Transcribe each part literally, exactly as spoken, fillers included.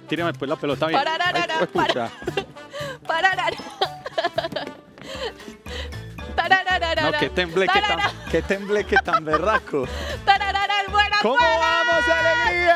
tíreme pues la pelota bien. Pararara, Ay, puta. Pararara. Tararara. No, qué tembleque tan, qué tembleque tan berraco. Tararara, buenas, ¿Cómo buenas. vamos, alegría?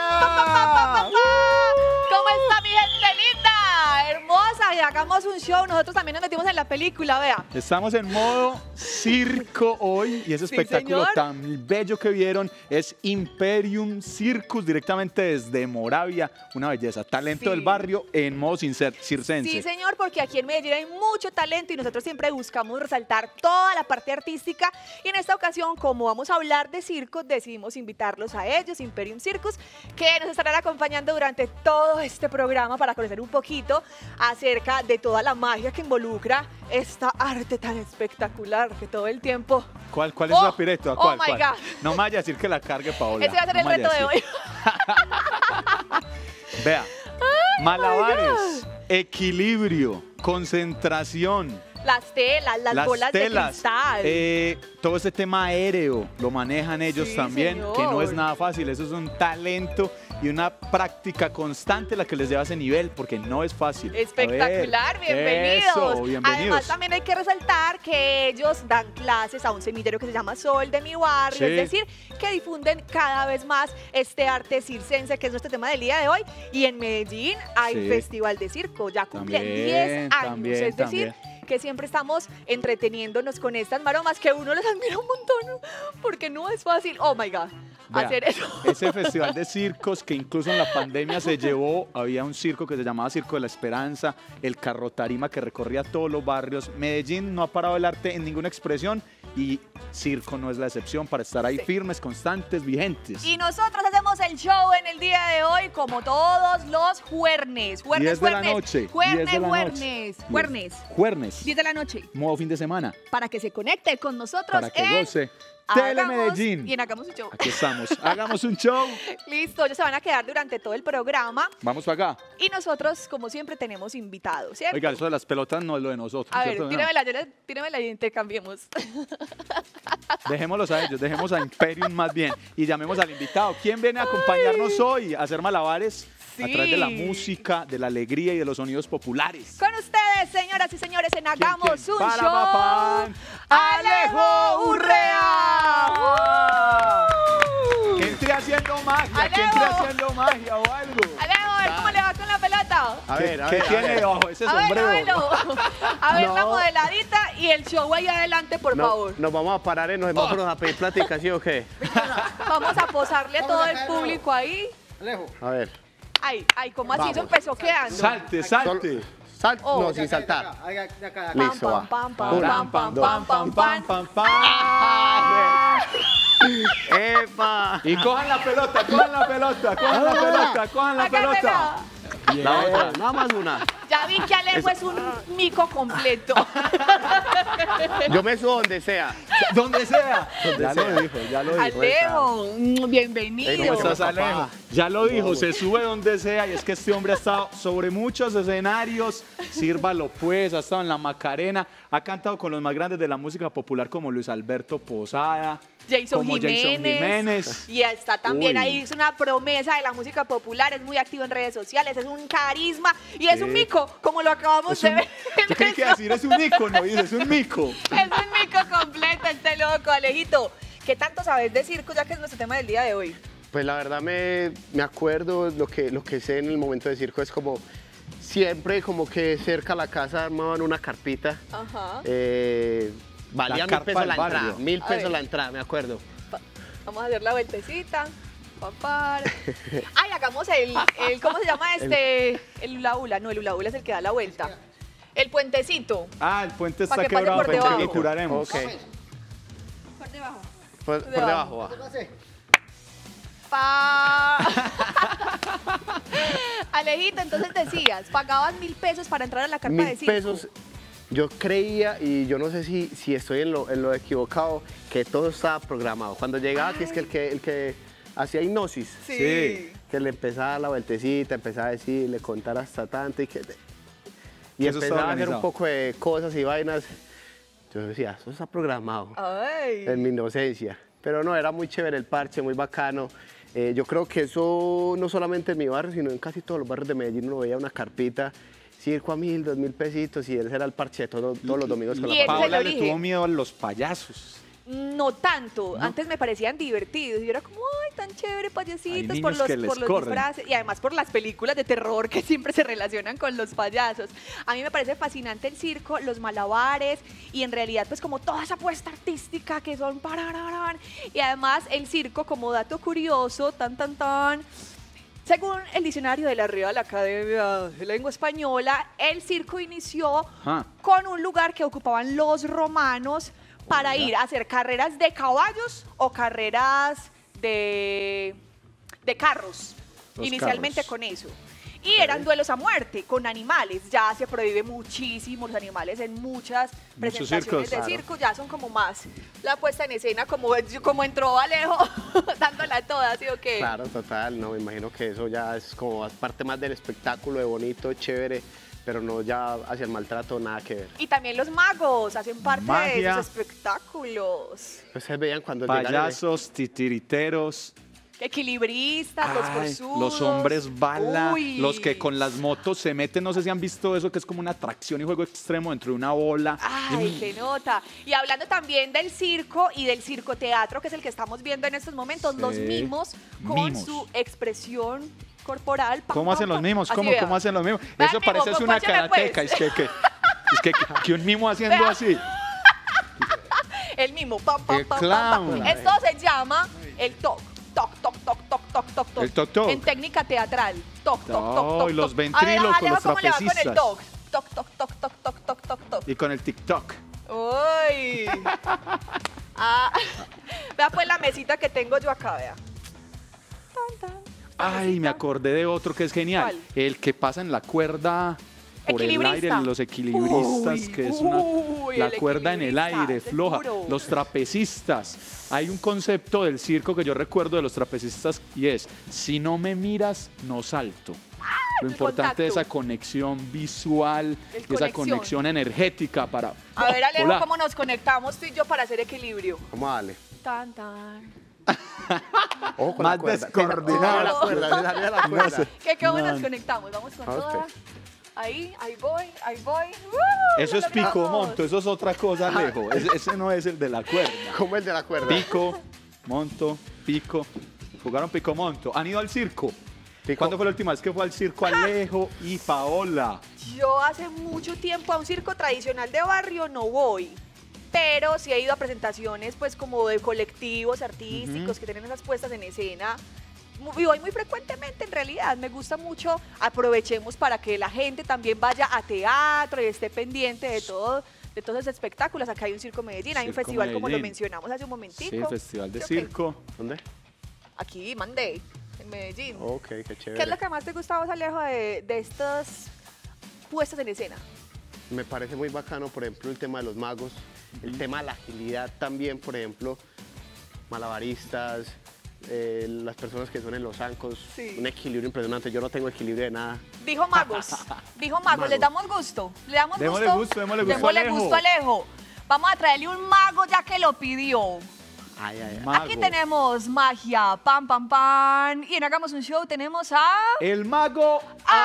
¿Cómo está mi gente linda? Hermosa, y hagamos un show. Nosotros también nos metimos en la película, vea. Estamos en modo circo hoy y ese Sí, espectáculo señor. tan bello que vieron es Imperium Circus directamente desde Moravia. Una belleza, talento Sí. del barrio en modo cincer- circense. Sí, señor, porque aquí en Medellín hay mucho talento y nosotros siempre buscamos resaltar toda la parte artística. Y en esta ocasión, como vamos a hablar de circo, decidimos invitarlos a ellos, Imperium Circus, que nos estarán acompañando durante todo este programa para conocer un poquito acerca de toda la magia que involucra esta arte tan espectacular que todo el tiempo... ¿Cuál, cuál es Oh, la pireto? oh ¿Cuál, my cuál? God. No me vaya a decir que la cargue Paola. Ese va a ser no el me reto vaya de a hoy. decir. Vea, malabares, equilibrio, concentración, Las telas, las, las bolas telas, de cristal. eh, todo este tema aéreo lo manejan ellos Sí, también, que no es señor. nada fácil, eso es un talento y una práctica constante la que les lleva a ese nivel, porque no es fácil. A Espectacular, ver, bienvenidos. Eso, bienvenidos. Además, también hay que resaltar que ellos dan clases a un semillero que se llama Sol de mi barrio, Sí. es decir, que difunden cada vez más este arte circense, que es nuestro tema del día de hoy. Y en Medellín hay Sí. Festival de Circo, ya cumplen También, diez años, también, es decir, también. que siempre estamos entreteniéndonos con estas maromas que uno les admira un montón, porque no es fácil, oh my God, Vea, hacer eso. ese festival de circos que incluso en la pandemia se llevó, había un circo que se llamaba Circo de la Esperanza, el carro tarima que recorría todos los barrios. Medellín no ha parado el arte en ninguna expresión y circo no es la excepción para estar ahí Sí. firmes, constantes, vigentes. Y nosotros hacemos el show en el día de hoy como todos los juernes. Juernes, diez de la juernes. noche, Juernes, diez de la juernes. noche. Juernes. Juernes, diez de la noche. modo fin de semana, Para que se conecte con nosotros para que en goce. Hagamos- Telemedellín. Y en Hagamos un Show. Aquí estamos, hagamos un show. Listo, ellos se van a quedar durante todo el programa. Vamos para acá. Y nosotros, como siempre, tenemos invitados, ¿cierto? Oiga, eso de las pelotas no es lo de nosotros. a ver, ¿cierto? No. tíramela, yo le- tíramela y intercambiemos. Dejémoslos a ellos, dejemos a Imperium más bien y llamemos al invitado. ¿Quién viene a acompañarnos hoy a hacer malabares a través de la Sí. música, de la alegría y de los sonidos populares? Con ustedes, señoras y señores, en Hagamos quién? un Para, Show. papán. ¡Alejo Urrea! Que entre haciendo magia, que Alejo. entre haciendo magia o algo. Alejo, a ver cómo le va con la pelota. A ¿Qué, ver, a qué ver, a tiene ver. debajo ese A ver, sombrero? a verlo. A ver la No. modeladita y el show ahí adelante, por No, favor. nos vamos a parar en los semáforos a pedir plática, ¿sí o qué? Vamos a posarle a todo el público ahí. A ver. Ay, ay, ¿cómo así? Vamos. Eso empezó quedando. Salte, salte. Sal, Oh. no, sin saltar. Pam, Listo, pam, va. pam, pam, Una, pam, pam, dos. pam, pam, pam. pam, pam. ¡Epa! Y cojan la pelota, cojan la pelota, cojan la pelota, cojan la pelota. Agárrela. Bien. La otra, nada más una. Ya vi que Alejo es un mico completo. Yo me subo donde sea. Donde sea. Ya lo dijo, ya lo dijo. Alejo, mm, bienvenido. ¿Cómo estás, papá? Alejo? Ya lo dijo, se sube donde sea y es que este hombre ha estado sobre muchos escenarios. Sírvalo pues, ha estado en la Macarena, ha cantado con los más grandes de la música popular como Luis Alberto Posada, Jason como Jiménez. Jason Jiménez. Y está también Uy. ahí, es una promesa de la música popular, es muy activo en redes sociales, es un carisma y es Sí. un mico, como lo acabamos Es de un- ver. en Yo creí que esto. decir es un ícono, dice, es un mico. Es un mico completo este loco, Alejito. ¿Qué tanto sabes de circo, ya que es nuestro tema del día de hoy? Pues la verdad me, me acuerdo, lo que, lo que sé en el momento de circo es como siempre como que cerca a la casa armaban una carpita. Ajá. Eh, valía La mil carpa pesos del la barrio. entrada, mil A pesos ver. la entrada, me acuerdo. Pa- Vamos a hacer la vueltecita. Papá. Ay, hagamos el, el, ¿cómo se llama este? El hula hula. No, el hula hula es el que da la vuelta. El puentecito. Ah, el puente Pa' está que pase quebrado, por pero debajo. lo curaremos. Ok. Por debajo. Por, por debajo. debajo va. Pa. Alejito, entonces decías, pagabas mil pesos para entrar a la carpa de Mil circo. pesos. Yo creía, y yo no sé si, si estoy en lo, en lo equivocado, que todo estaba programado. Cuando llegaba aquí es que el que, el que hacía hipnosis, Sí. Sí. que le empezaba a dar la vueltecita, empezaba a decirle, contar hasta tanto y que... Y Eso está empezaba a hacer organizado. un poco de cosas y vainas. Yo decía, eso está programado Ay. en mi inocencia. Pero no, era muy chévere el parche, muy bacano. Eh, yo creo que eso no solamente en mi barrio, sino en casi todos los barrios de Medellín uno veía una carpita, circo a mil, dos mil pesitos, y ese era el parche de todo- todos los domingos con Y la ese es el familia. Paola le origen. tuvo miedo a los payasos. No tanto, antes me parecían divertidos. Yo era como, ay, tan chévere, payasitos, Hay por niños los, que les por los corren. disfraces y además por las películas de terror que siempre se relacionan con los payasos. A mí me parece fascinante el circo, los malabares y en realidad pues como toda esa apuesta artística que son parararán. Y además el circo, como dato curioso, tan, tan, tan, según el diccionario de la Real Academia de Lengua Española, el circo inició Ah. con un lugar que ocupaban los romanos para ir a hacer carreras de caballos o carreras de, de carros, Los inicialmente carros. con eso. Y eran duelos a muerte con animales. Ya se prohíbe muchísimo los animales en muchas presentaciones circos, de claro. circo. Ya son como más la puesta en escena, como, como entró Alejo, dándola toda, ¿sí o qué? Claro, total, no, me imagino que eso ya es como parte más del espectáculo, de bonito, chévere, pero no ya hacia el maltrato, nada que ver. Y también los magos hacen parte de Magia. esos espectáculos. Pues se veían cuando llegaron, Payasos, titiriteros. Equilibristas, los Ay, forzudos. los hombres bala, Uy. los que con las motos se meten, no sé si han visto eso, que es como una atracción y juego extremo dentro de una bola. Ay, qué nota. Y hablando también del circo y del circoteatro, que es el que estamos viendo en estos momentos, Sí. los mimos con Mimos. su expresión corporal. Pam, ¿Cómo pam, hacen los pam. mímos? Así, ¿Cómo, vea. ¿Cómo hacen los mimos? Vea Eso el mimo, parece es una compáchame, karateca. pues. Es que, que, es que, que un mimo haciendo Vea. así. El mimo. Pam, pam, El pam, clown. pam, pam. Esto se llama el toc. Toc, toc, toc, toc, toc, toc, toc. El toc, toc. En técnica teatral. Toc, toc, toc, toc, Oh, toc. y los A ver, ventrílocos, Alejo, los ¿cómo le va con el trapecistas. toc? Toc, toc, toc, toc, toc, toc, toc, toc. Y con el TikTok. Uy. Ah, vea pues la mesita que tengo yo acá, vea. Tan, tan. Ay, me acordé de otro que es genial. ¿Cuál? El que pasa en la cuerda por el Equilibrista. aire, los equilibristas, Uy, que es una, uy, la el cuerda en el equilibrista, aire, ese es floja. duro. Los trapecistas. Hay un concepto del circo que yo recuerdo de los trapecistas y es, si no me miras, no salto. Lo el importante es contacto. esa conexión visual, El esa conexión. conexión energética para... A ver, Alejo, Hola. cómo nos conectamos tú y yo para hacer equilibrio. ¿Cómo dale? Tan, tan. Ojo con Más la cuerda. descoordinado. La cuerda, se salió la No cuerda. sé. ¿Qué, cómo No. nos conectamos? Vamos con A toda. usted. Ahí, ahí voy, ahí voy. ¡Uh! Eso ¡Lo es pico logramos! monto, eso es otra cosa, Alejo. Ese, ese no es el de la cuerda. ¿Cómo el de la cuerda? Pico, monto, pico. Jugaron pico monto. ¿Han ido al circo? Pico. ¿Cuándo fue la última vez que fue al circo Alejo y Paola? Yo hace mucho tiempo a un circo tradicional de barrio no voy, pero sí he ido a presentaciones pues como de colectivos artísticos que tienen esas puestas en escena. Mu- Y voy muy frecuentemente en realidad, me gusta mucho, aprovechemos para que la gente también vaya a teatro y esté pendiente de todo, de todos esos espectáculos. Acá hay un circo Medellín, hay un Circo festival como lo Medellín. mencionamos hace un momentico. Sí, festival de ¿Sí o qué? circo. ¿Dónde? Aquí, Monday, en Medellín. Ok, qué chévere. ¿Qué es lo que más te gusta a vos, Alejo, de, de estas puestas en escena? Me parece muy bacano, por ejemplo, el tema de los magos, el tema de la agilidad también, por ejemplo, malabaristas, eh, las personas que son en los zancos, Sí. un equilibrio impresionante. Yo no tengo equilibrio de nada. Dijo magos, dijo magos, ¿les damos gusto? ¿Le damos Démosle gusto? gusto, démosle gusto a Démosle Alejo. gusto a Alejo. Vamos a traerle un mago ya que lo pidió. Ay, ay, ay. Mago. Aquí tenemos magia, pam, pam, pam. Y en Hagamos un Show tenemos a... El mago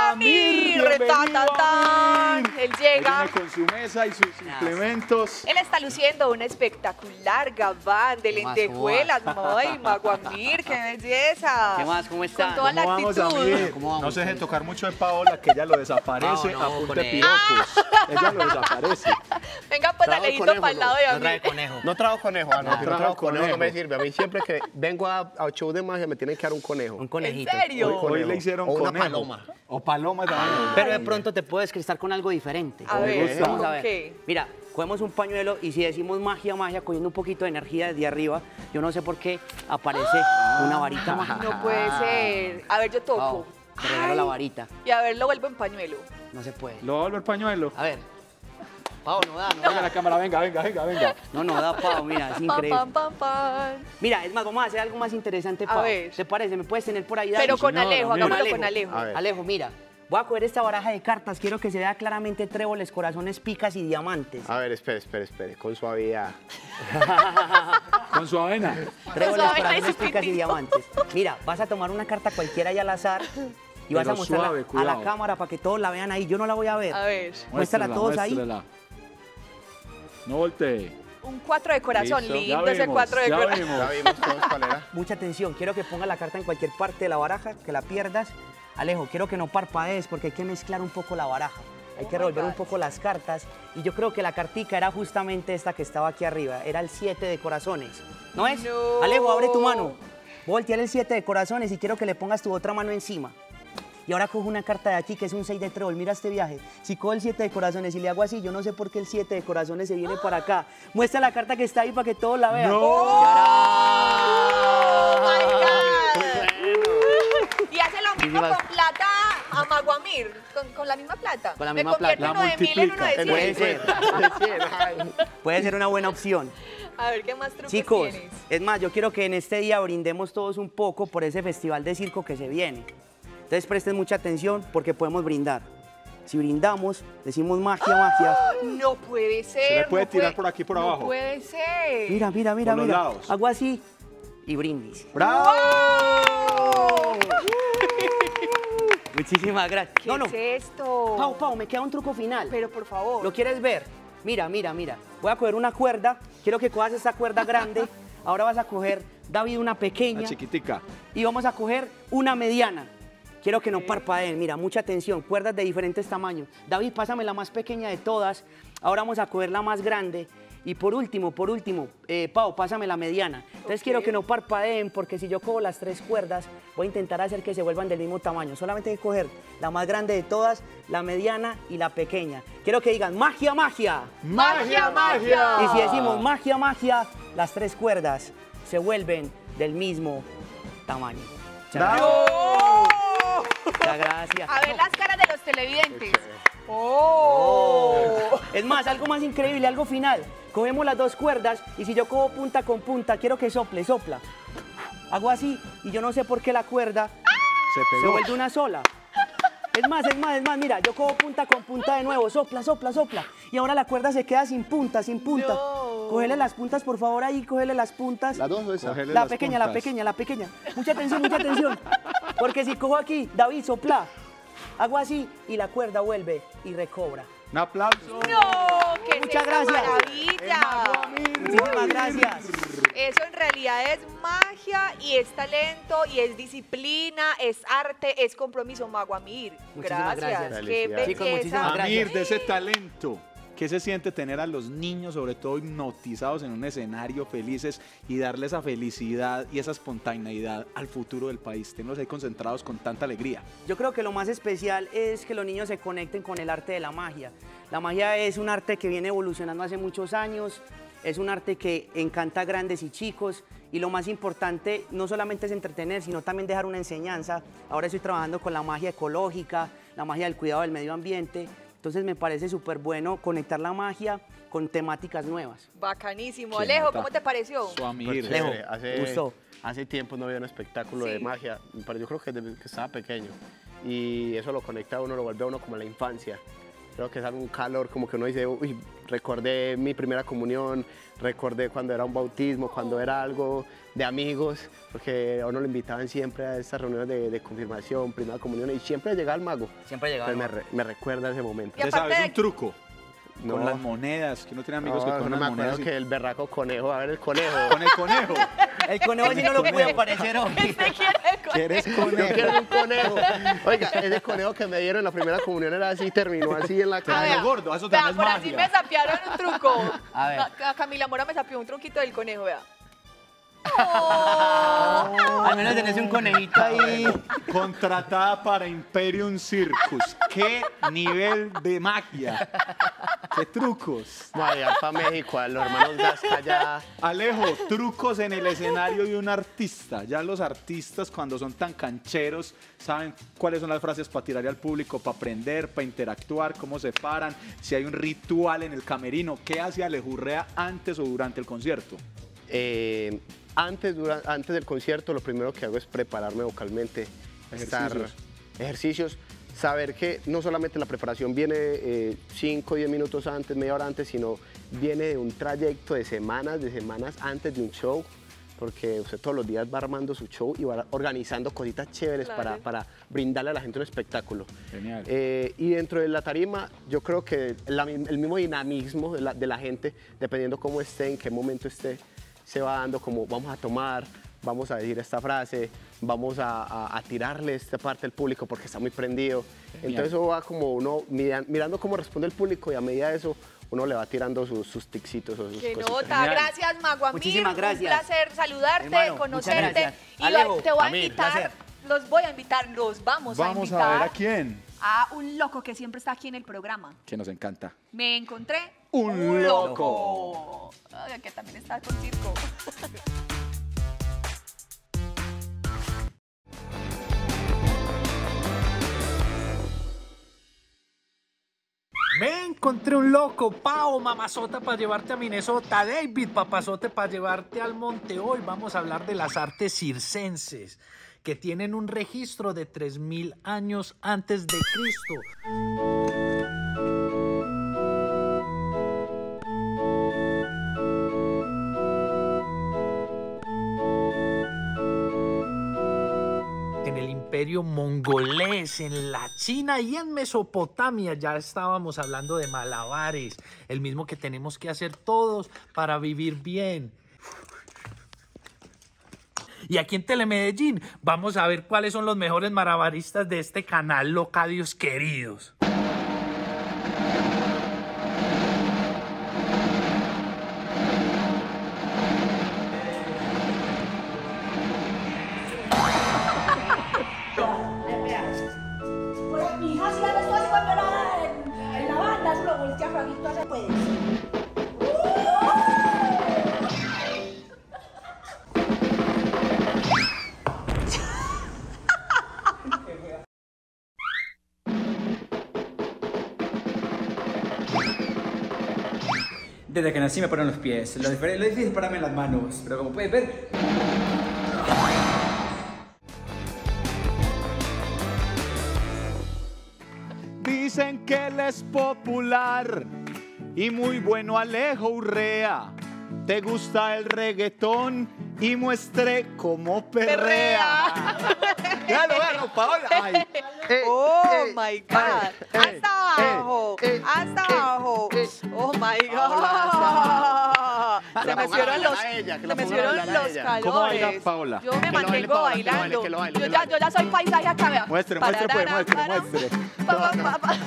Amir, Amir. tan, Bienvenido, tan, tan. Amir. Él llega. Él viene con su mesa y sus implementos. Él está luciendo un espectacular gabán de ¿Qué más? lentejuelas. Ay, mago Amir, qué belleza. ¿Qué más? ¿Cómo están? Con toda la ¿Cómo vamos, actitud. Amir? ¿Cómo vamos? No se deje tocar mucho de Paola, que ella lo desaparece No, no, a punta con de él. piropos. Ella lo desaparece. Venga, pues Trajo el Alejito conejo, para el ¿no? lado de No trae Amir. conejo. No trabajo conejo, ah, no, No si no trajo trabajo conejo no me conejo. sirve. A mí siempre que vengo a, a show de magia me tienen que dar un conejo. Un conejito. ¿En serio? Hoy, Un hoy conejo. le hicieron O una conejo. paloma. O paloma también. Pero de pronto te puedes cristar con algo diferente. A Me ver, gusta. Vamos a ¿con ver. qué? Mira, cogemos un pañuelo y si decimos magia, magia, cogiendo un poquito de energía desde arriba, yo no sé por qué aparece una varita mágica. No puede ser. A ver, yo toco. Pau, te regalo la Ay. varita. Y a ver, lo vuelvo en pañuelo. No se puede. Lo vuelvo el pañuelo. A ver. Pau, no da, no Venga la da. cámara, venga, venga, venga, venga. No, no da, Pau, mira, es Pam, increíble. pam, pam, pam. Mira, es más, vamos a hacer algo más interesante, A Pau. ver. ¿Te parece? ¿Me puedes tener por ahí, Dani? Pero con señor, Alejo, Amir. hagámoslo con A Alejo. ver. Alejo, mira. Voy a coger esta baraja de cartas, quiero que se vea claramente tréboles, corazones, picas y diamantes. A ver, espere, espere, espere, con suavidad. Con su avena. Tréboles, Suave, corazones, ay, picas y pipito. diamantes. Mira, vas a tomar una carta cualquiera y al azar y vas Pero a mostrarla suave, a la cuidado. cámara para que todos la vean ahí. Yo no la voy a ver. A ver, Muéstrala a todos ahí. muéstrela. No voltee. un cuatro de corazón, Listo. lindo Ya ese vimos, cuatro de ya corazón. vimos. Ya vimos todos cuál era. Mucha atención, quiero que pongas la carta en cualquier parte de la baraja, que la pierdas. Alejo, quiero que no parpadees porque hay que mezclar un poco la baraja. Hay Oh que my revolver God. un poco las cartas. Y yo creo que la cartica era justamente esta que estaba aquí arriba. Era el siete de corazones. ¿No es? No. Alejo, abre tu mano. Voy a voltear el siete de corazones y quiero que le pongas tu otra mano encima. Y ahora cojo una carta de aquí que es un seis de trébol. Mira este viaje. Si cojo el siete de corazones y le hago así, yo no sé por qué el siete de corazones se viene para acá. Muestra la carta que está ahí para que todos la vean. No. ¡Oh, my God! Y hace lo mismo Muchísimas- con plata a Maguamir, con, con la misma plata. Con la Me misma convierte plata. uno de mil en uno de La cien. Puede ser. Ay, Puede ser una buena opción. A ver, ¿qué más trucos Chicos, tienes? es más, yo quiero que en este día brindemos todos un poco por ese festival de circo que se viene. Entonces presten mucha atención porque podemos brindar. Si brindamos, decimos magia, magia. No puede ser. Se le puede no tirar por aquí, por no abajo. puede ser. Mira, mira, mira, Por los mira. lados. Hago así y brindis. ¡Bravo! Muchísimas gracias. ¿Qué No, no. es esto? Pau, Pau, me queda un truco final. Pero por favor. ¿Lo quieres ver? Mira, mira, mira. Voy a coger una cuerda. Quiero que cojas esta cuerda grande. Ahora vas a coger, David, una pequeña. La chiquitica. Y vamos a coger una mediana. Quiero que no parpadeen, mira, mucha atención, cuerdas de diferentes tamaños. David, pásame la más pequeña de todas. Ahora vamos a coger la más grande. Y por último, por último, eh, Pau, pásame la mediana. Entonces Ok. quiero que no parpadeen porque si yo cojo las tres cuerdas, voy a intentar hacer que se vuelvan del mismo tamaño. Solamente hay que coger la más grande de todas, la mediana y la pequeña. Quiero que digan magia, magia. ¡Magia, magia! Y si decimos magia, magia, las tres cuerdas se vuelven del mismo tamaño. Muchas ¡Bravo! Muchas gracias. A ver las caras de los televidentes. ¡Oh! Es más, algo más increíble, algo final. Cogemos las dos cuerdas y si yo cojo punta con punta, quiero que sople, sopla. Hago así y yo no sé por qué la cuerda Se se pegó. vuelve una sola. Es más, es más, es más, mira, yo cojo punta con punta de nuevo, sopla, sopla, sopla. Y ahora la cuerda se queda sin punta, sin punta. No. Cógele las puntas, por favor, ahí, cógele las puntas. ¿Las dos o esa? Cógele La las pequeña, la puntas. pequeña, la pequeña. Mucha atención, mucha atención. Porque si cojo aquí, David, sopla. Hago así y la cuerda vuelve y recobra. Un aplauso. ¡No! ¡Qué Muchas es esta gracias. maravilla! Muchísimas gracias. Eso en realidad es magia y es talento y es disciplina, es arte, es compromiso. Maguamir, Muchísimas gracias. gracias. Qué Felicidades. Chicos, belleza. muchísimas gracias. Amir, de ese talento. ¿Qué se siente tener a los niños, sobre todo hipnotizados en un escenario, felices, y darle esa felicidad y esa espontaneidad al futuro del país? Tenerlos ahí concentrados con tanta alegría. Yo creo que lo más especial es que los niños se conecten con el arte de la magia. La magia es un arte que viene evolucionando hace muchos años, es un arte que encanta a grandes y chicos y lo más importante no solamente es entretener, sino también dejar una enseñanza. Ahora estoy trabajando con la magia ecológica, la magia del cuidado del medio ambiente, entonces me parece súper bueno conectar la magia con temáticas nuevas. Bacanísimo. Qué Alejo, nota. ¿cómo te pareció? Su Amir. Pues, Alejo, chévere. hace, gustó. hace tiempo no había un espectáculo Sí. de magia, pero yo creo que desde que estaba pequeño. Y eso lo conecta a uno, lo vuelve a uno como a la infancia. Creo que es algún calor, como que uno dice, uy, recordé mi primera comunión, recordé cuando era un bautismo, cuando era algo de amigos, porque a uno lo invitaban siempre a estas reuniones de, de confirmación, primera comunión, y siempre llegaba el mago. Siempre llegaba. Entonces me, re- me recuerda ese momento. Y ¿Ya aparte sabes de- un truco? No. Con las monedas, que uno tiene amigos que No, con no las me acuerdo monedas. y- que el berraco conejo, a ver el conejo. Con el conejo. El conejo sí no lo pude aparecer hoy. ¿Usted quiere el ¿Quieres Yo conejo? quiero un conejo. Oiga, ese conejo que me dieron en la primera comunión era así, terminó así en la A Pero cara. ver, gordo, eso vea, también es por así magia. me sapearon un truco. A ver. Ca- Camila Mora me sapió un truquito del conejo, vea. Al menos tenés un conejito ahí. Contratada para Imperium Circus. ¿Qué nivel de magia? ¿Qué trucos? Voy a llegar para México, a los hermanos Gasca ya. Alejo, trucos en el escenario de un artista. Ya los artistas, cuando son tan cancheros, saben cuáles son las frases para tirarle al público, para aprender, para interactuar, cómo se paran, si hay un ritual en el camerino. ¿Qué hace Alejo Urrea antes o durante el concierto? Eh, antes, dura- antes del concierto, lo primero que hago es prepararme vocalmente. Estar- Ejercicios. ejercicios, saber que no solamente la preparación viene cinco o diez minutos antes, media hora antes, sino viene de un trayecto de semanas, de semanas antes de un show, porque usted todos los días va armando su show y va organizando cositas chéveres Claro. para, para brindarle a la gente un espectáculo. Genial. Eh, y dentro de la tarima, yo creo que la- el mismo dinamismo de la, de la gente, dependiendo cómo esté, en qué momento esté, se va dando como vamos a tomar, vamos a decir esta frase, vamos a, a- a tirarle esta parte al público porque está muy prendido. Genial. Entonces eso va como uno mira- mirando cómo responde el público y a medida de eso uno le va tirando sus, sus ticsitos o sus Qué cositas. nota, Genial. gracias Mago Amir, Muchísimas gracias. un placer saludarte, Hermano, muchas conocerte gracias. y Alejo, lo- te voy a Amir, invitar, placer. los voy a invitar, los vamos, a Vamos invitar a ver a quién. a un loco que siempre está aquí en el programa. Que nos encanta. Me encontré Un loco. Ay, que también está con circo. Me encontré un loco, Pao, mamazota para llevarte a Minnesota, David, papazote para llevarte al monte. Hoy vamos a hablar de las artes circenses, que tienen un registro de tres mil años antes de Cristo. En el imperio mongolés, en la China y en Mesopotamia ya estábamos hablando de malabares, el mismo que tenemos que hacer todos para vivir bien. Y aquí en Telemedellín vamos a ver cuáles son los mejores malabaristas de este canal, locadios queridos. Pues mi hija hacía eso así cuando era en, en la banda, eso lo voltea Flavito hace pues. Desde que nací me ponen los pies. Lo, difer- lo difícil es pararme en las manos. Pero como puedes ver, Dicen que él es popular y muy bueno Alejo Urrea. Te gusta el reggaetón y muestre cómo perrea. Véalo, véalo, Paola. Ay, Eh, Oh eh, my God. eh, Hasta eh, abajo. eh, Hasta eh, abajo. eh. Oh my Paola, God. Que Se la me pongan a subieron bailar los, a ella, que se la me pongan a subieron bailar a los ella. calores. ¿Cómo baila Paola? Yo me Que lo baile mantengo Paola, que lo baile, bailando. que lo baile, Yo que lo ya, baile. yo ya soy paisaje acá, vea. Muestre, muestre, pues, muestre, Pararara, muestre. pa, pa, pa, pa.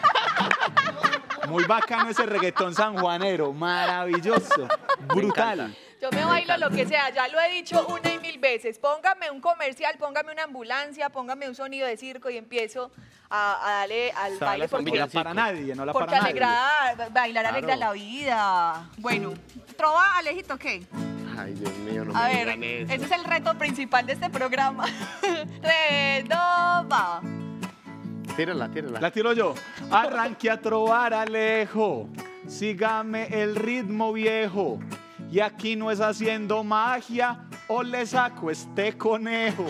muy bacano ese reggaetón sanjuanero. Maravilloso. Brutal. Yo me bailo lo que sea, ya lo he dicho una y mil veces. Póngame un comercial, póngame una ambulancia, póngame un sonido de circo y empiezo a, a darle al Sabe baile la porque, No la para nadie, no la porque para nadie. alegra, bailar alegra Claro. la vida. Bueno, trova, Alejito, ¿qué? Ay, Dios mío, no A me ver, digan eso. ese es el reto principal de este programa. Tres, dos, va. Tírala, tírala. La tiro yo. Arranque a trobar Alejo. Sígame el ritmo viejo. Y aquí no es haciendo magia o le saco este conejo.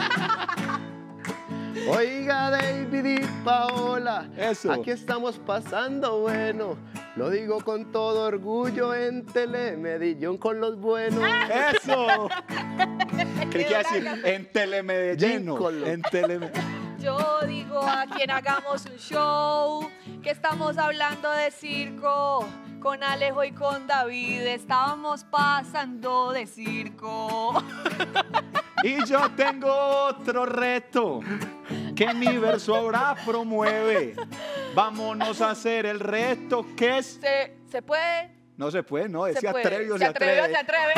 Oiga, David y Paola, Eso. aquí estamos pasando bueno. Lo digo con todo orgullo en Telemedellín con los buenos. Eso. Creí que iba a decir en Telemedellín. Díncolo. En Teleme... Yo digo a quien hagamos un show, que estamos hablando de circo. Con Alejo y con David estábamos pasando de circo. Y yo tengo otro reto que mi verso ahora promueve. Vámonos a hacer el reto que es... ¿Se, se puede? No se puede, no, es Se se puede. atreve o se se atreve. atreve. Se atreve.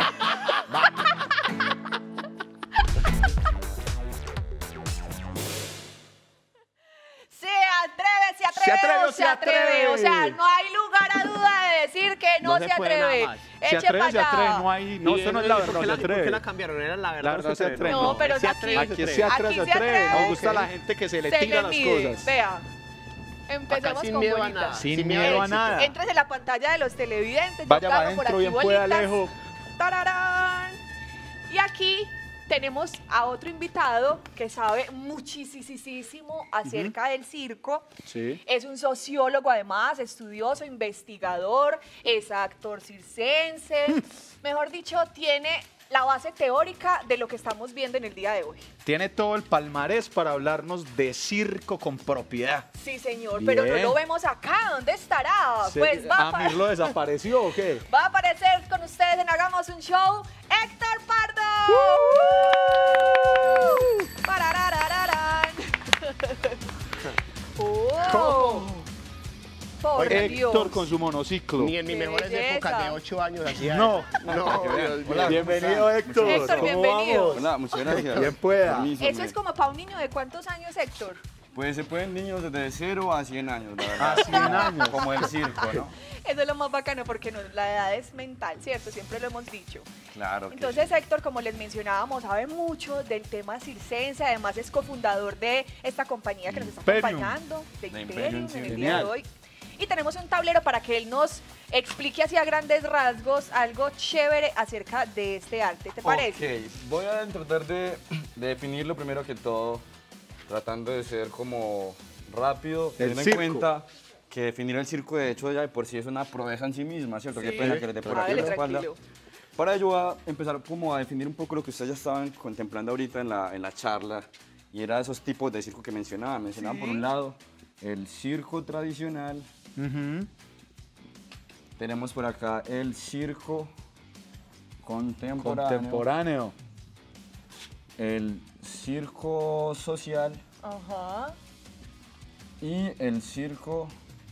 Se atreve, se atreve, Se atreve o o se se atreve. atreve. O sea, no hay lugar a duda de decir que no, No se, se puede nada atreve. más. Eche Se atreve o pa' se allá. atreve, no hay... No, Y eso no es eso, la ¿por verdad, qué se la- ¿Por qué atreve. la cambiaron? Era la verdad. La verdad se atreve. No, pero se aquí- atreve, se Aquí atreve. se atreve, Aquí se se atreve. atreve. Nos gusta Ok. la gente que se le Se tira le las mide. cosas. Vea. Empezamos Acá sin con miedo a bolitas. nada. Sin Sin miedo miedo a a nada. Entres en la pantalla de los televidentes. yo Vaya para cargo por adentro, aquí bien pueda, bolitas. Alejo. ¡Tararán! Y aquí tenemos a otro invitado que sabe muchísimo acerca del circo. Sí. Es un sociólogo además, estudioso, investigador, es actor circense. Mejor dicho, tiene la base teórica de lo que estamos viendo en el día de hoy. Tiene todo el palmarés para hablarnos de circo con propiedad. Sí, señor, Bien. pero no lo vemos acá. ¿Dónde estará? Se- Pues va a, ¿Amir lo desapareció o qué? va a aparecer con ustedes en Hagamos un Show, Héctor Pardo. Parararararán. Oh. Por Héctor Dios. con su monociclo. Ni en mis Qué mejores belleza. épocas de ocho años hacía No. eso. No, Dios mío. Bienvenido, Héctor. Héctor, ¿Cómo bienvenido. vamos? Hola, muchas gracias. Bien pueda. Permiso, Eso me- es como para un niño de cuántos años, Héctor. Pues se pueden niños desde cero a cien años, la verdad. A cien años. Como el circo, ¿no? Eso es lo más bacano porque no, la edad es mental, ¿cierto? Siempre lo hemos dicho. Claro que Entonces, Héctor, como les mencionábamos, sabe mucho del tema circense, además es cofundador de esta compañía que nos está Imperium. acompañando, de De Imperium, Imperium, sí. en el día Genial. de hoy. Y tenemos un tablero para que él nos explique así a grandes rasgos algo chévere acerca de este arte, ¿te parece? Ok, voy a tratar de, de definirlo primero que todo, tratando de ser como rápido, El teniendo en circo. cuenta que definir el circo de hecho ya de por sí es una proeza en sí misma, ¿cierto? Qué Sí. pena que le dé por aquí Hágale, la espalda. tranquilo. Para ello voy a empezar como a definir un poco lo que ustedes ya estaban contemplando ahorita en la, en la charla, y era esos tipos de circo que mencionaban. Mencionaban por un lado el circo tradicional, Ujú. tenemos por acá el circo contemporáneo, Contemporáneo. el circo social Ajá. y el circo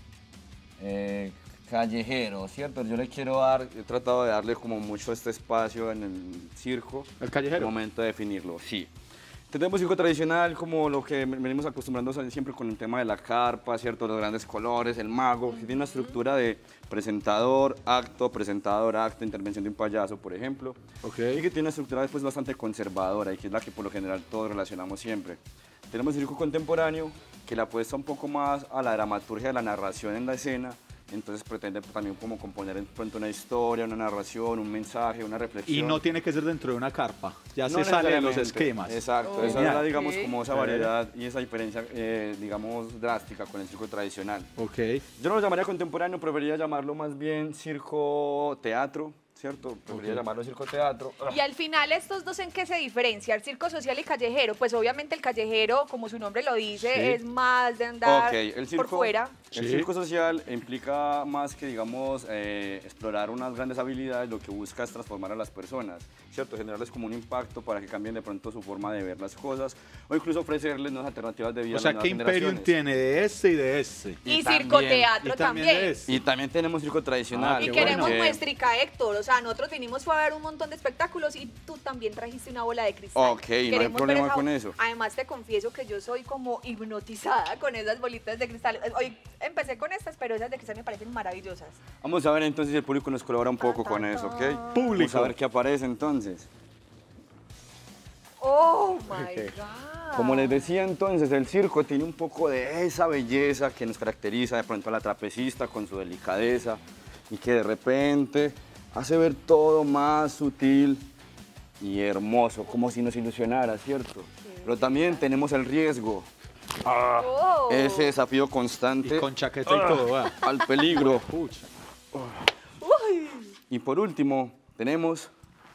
eh, callejero, ¿cierto? Yo le quiero dar, he tratado de darle como mucho este espacio en el circo. El callejero. El momento de definirlo, sí. Tenemos circo tradicional, como lo que venimos acostumbrando siempre con el tema de la carpa, ¿cierto? Los grandes colores, el mago, que tiene una estructura de presentador, acto, presentador, acto, intervención de un payaso, por ejemplo. Ok. Y que tiene una estructura después bastante conservadora y que es la que por lo general todos relacionamos siempre. Tenemos el circo contemporáneo, que le apuesta un poco más a la dramaturgia de la narración en la escena. Entonces pretende también como componer en pronto una historia, una narración, un mensaje, una reflexión. Y no tiene que ser dentro de una carpa. Ya No se sale de los necesariamente. esquemas. Exacto, esa Genial. es la, digamos, Ok. como esa variedad y esa diferencia, eh, digamos, drástica con el circo tradicional. Ok. Yo no lo llamaría contemporáneo, preferiría llamarlo más bien circo teatro, ¿cierto? Preferiría llamarlo circo teatro. Y al final, ¿estos dos en qué se diferencia? El circo social y callejero. Pues obviamente el callejero, como su nombre lo dice, Sí. es más de andar Ok, el circo, por fuera. El Sí. circo social implica más que, digamos, eh, explorar unas grandes habilidades, lo que busca es transformar a las personas, ¿cierto? Generarles como un impacto para que cambien de pronto su forma de ver las cosas o incluso ofrecerles nuevas alternativas de vida O a sea, las ¿qué nuevas Imperium generaciones. tiene de este y de este? Y, Y circo también- teatro Y también también. de este. Y también tenemos circo tradicional. Ah, Y qué queremos bueno. muestrica, Héctor. O sea, nosotros vinimos fue a ver un montón de espectáculos y tú también trajiste una bola de cristal. Ok, no hay Queremos ver problema esa- con eso. Además, te confieso que yo soy como hipnotizada con esas bolitas de cristal. Hoy empecé con estas, pero esas de cristal me parecen maravillosas. Vamos a ver entonces si el público nos colabora un poco Tan, con tan, eso, ¿ok? tan. Vamos a ver qué aparece entonces. Oh my Ok. God. Como les decía entonces, el circo tiene un poco de esa belleza que nos caracteriza de pronto a la trapecista con su delicadeza y que de repente hace ver todo más sutil y hermoso, como si nos ilusionara, ¿cierto? Pero también tenemos el riesgo, Oh. ese desafío constante Y con chaqueta y todo, ¿verdad? al peligro. Pucha. Uy. Y por último, tenemos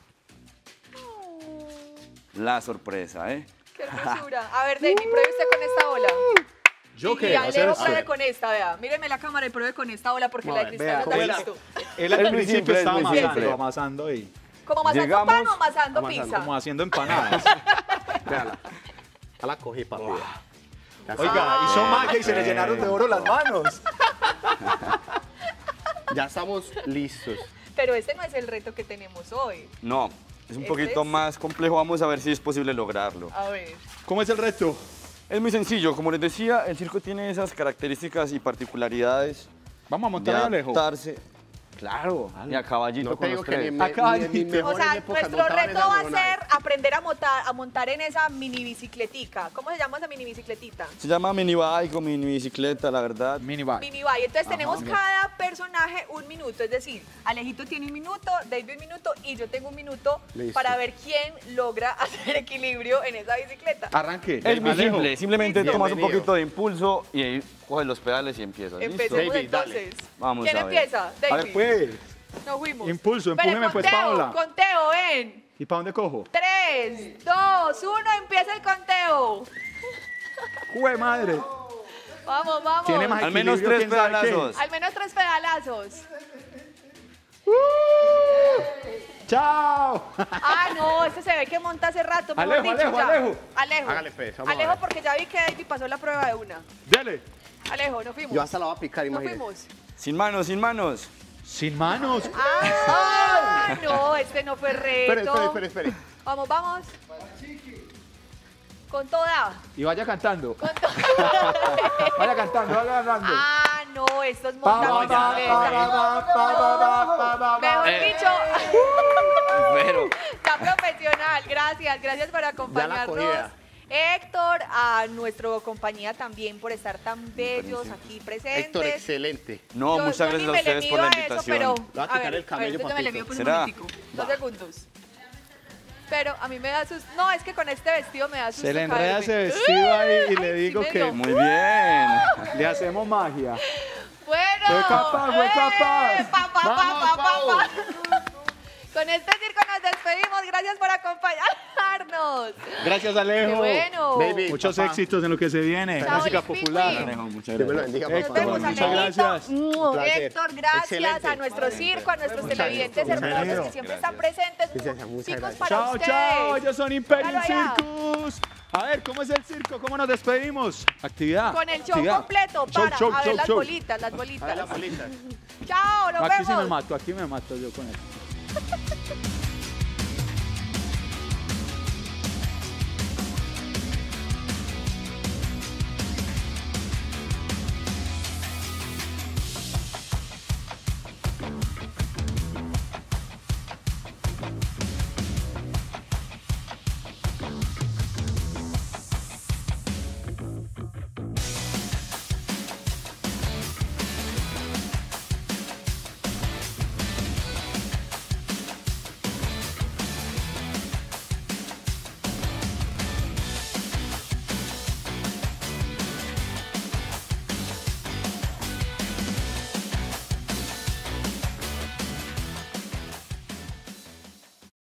la sorpresa, ¿eh? Qué hermosura. A ver, David, pruebe usted con esta ola. ¿Yo Y qué? Alejo Hacer esto. pruebe con esta, vea. Mírenme la cámara y pruebe con esta ola porque la de Vale, cristal vea, no la he él, visto. él al Es muy principio simple, es estaba muy amasando, simple. amasando ahí. ¿Como amasando Llegamos- pan o amasando amasando, pizza? Como haciendo empanadas. Véala. Ya la cogí, papi. Ya Oiga, Ah. hizo magia y se le llenaron de oro las manos. Ya estamos listos. Pero este no es el reto que tenemos hoy. No, es un ¿Este poquito es? más complejo, vamos a ver si es posible lograrlo. A ver. ¿Cómo es el reto? Es muy sencillo, como les decía, el circo tiene esas características y particularidades Vamos a de montar ahí, Alejo. adaptarse. Claro, y a caballito No con te digo los que ni, tres. en me- Acá, ni en mis O mejores sea, épocas nuestro montaba en reto esa va a huevonada. ser aprender a montar, a montar en esa mini bicicletica. ¿Cómo se llama esa mini bicicletita? Se llama mini bike o mini bicicleta, la verdad. Mini bike. Mini bike. Entonces tenemos cada personaje un minuto. Es decir, Alejito tiene un minuto, David un minuto y yo tengo un minuto Listo. para ver quién logra hacer equilibrio en esa bicicleta. Arranque. Es muy Alejo. simple, simplemente Listo. tomas un Bienvenido. poquito de impulso y ahí coges los pedales y empiezas. ¿Listo? Empecemos David, dale. entonces. Vamos ¿Quién a ver. empieza? A David. ver, pues. Nos fuimos. Impulso, Espere, empújeme, pues, conteo, Paola. Conteo, ven. ¿Y para dónde cojo? Tres, dos, uno, empieza el conteo. ¡Jue madre! Vamos, vamos. Tiene más Al menos equilibrio, tres ¿quién sabe qué? pedalazos. Al menos tres pedalazos. ¡Chao! Ah, no, este se ve que monta hace rato. mejor Alejo, dicho, Alejo, ya. Alejo. Alejo. Hágale, pues, vamos a Alejo, ver. porque ya vi que David pasó la prueba de una. Dale. Alejo, nos fuimos. Yo hasta la voy a picar, Nos imagínate. fuimos. Sin manos, sin manos. Sin manos. Ah, no, este no fue reto. Espere, espere, espere, espere. Vamos, vamos. Con toda. Y vaya cantando. Con toda. Vaya cantando, vaya cantando. Ah, no, esto es Pa, montar pa, pa, bicicleta. pa, pa, pa, pa, pa, pa, pa. Mejor Eh. dicho, Pero, está profesional. Gracias, gracias por acompañarnos. cogida. Héctor, a nuestra compañía también por estar tan bellos aquí presentes. Héctor, excelente. no, Yo- muchas yo gracias ni a me le ustedes por la mido a eso, invitación. pero, voy a quitar el camello, déjame le papito. mido, pues, ¿Será? un momentico, dos segundos. Pero a mí me da susto. No, es que con este vestido me da susto. Se le enreda caerme. ese vestido ahí y Ay, le sí digo me que dio. Muy bien. le hacemos magia. Bueno. Fue capaz, fue ¡eh! capaz. Pa, pa, pa, Vamos, pa, pa, Pau. pa. Con este circo nos despedimos. Gracias por acompañarnos. Gracias, Alejo. Qué bueno. Baby. Muchos Papá. éxitos en lo que se viene. Chao, Música Lipi, popular. Lipi. Alejo, muchas Dios me lo gracias. bendiga, Nos Héctor, papá. vemos, muchas Alejito. gracias. Mm, placer. Héctor, gracias Excelente. a nuestro circo, a nuestros Muchas televidentes gracias. hermosos que Gracias. siempre están presentes. Gracias, muchas Chicos, gracias. para Chao, ustedes. chao. Ellos son Imperium Claro, allá. Circus. A ver, ¿cómo es el circo? ¿Cómo nos despedimos? Actividad. Con el show actividad. completo Show, para show, a ver show, las show. bolitas, las A ver bolitas. las bolitas. Chao, nos Aquí sí me vemos. mato, aquí me mato yo con él.